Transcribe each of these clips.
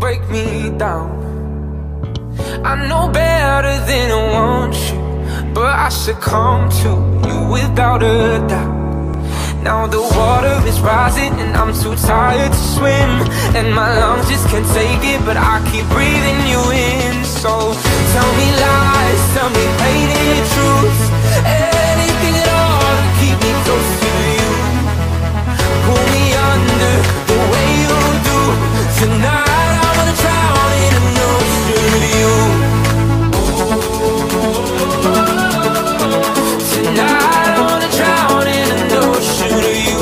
break me down. I know better than I want you, but I succumb to you without a doubt. Now the water is rising and I'm too tired to swim, and my lungs just can't take it, but I keep breathing you in. So tell me lies, tell me painted truths, anything at all to keep me close to you. Pull me under the way you do. Tonight I wanna drown in an ocean of you. Tonight I wanna drown in an ocean of you.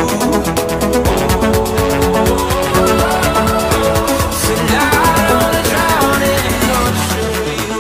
Tonight I wanna drown in an ocean of you.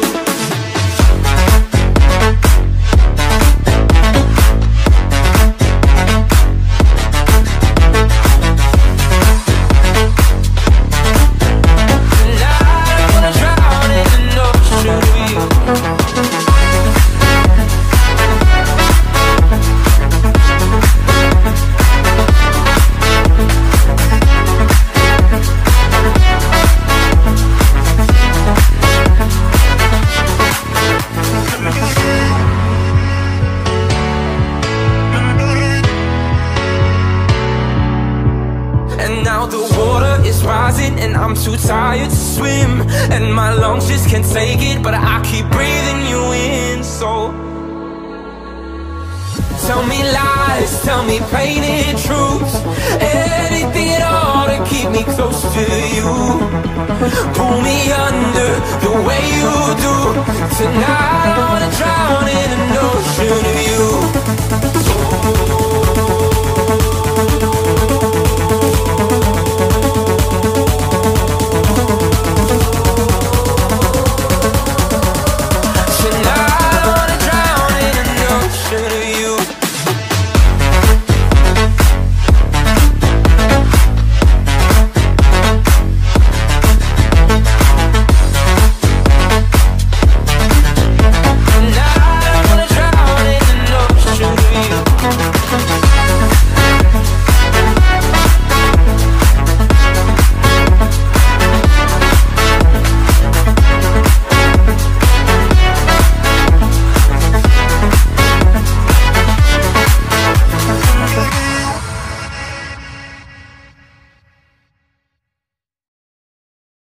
And I'm too tired to swim, and my lungs just can't take it, but I keep breathing you in. So tell me lies, tell me painted truths, anything at all to keep me close to you. Pull me under the way you do. Tonight I wanna drown in an ocean of you.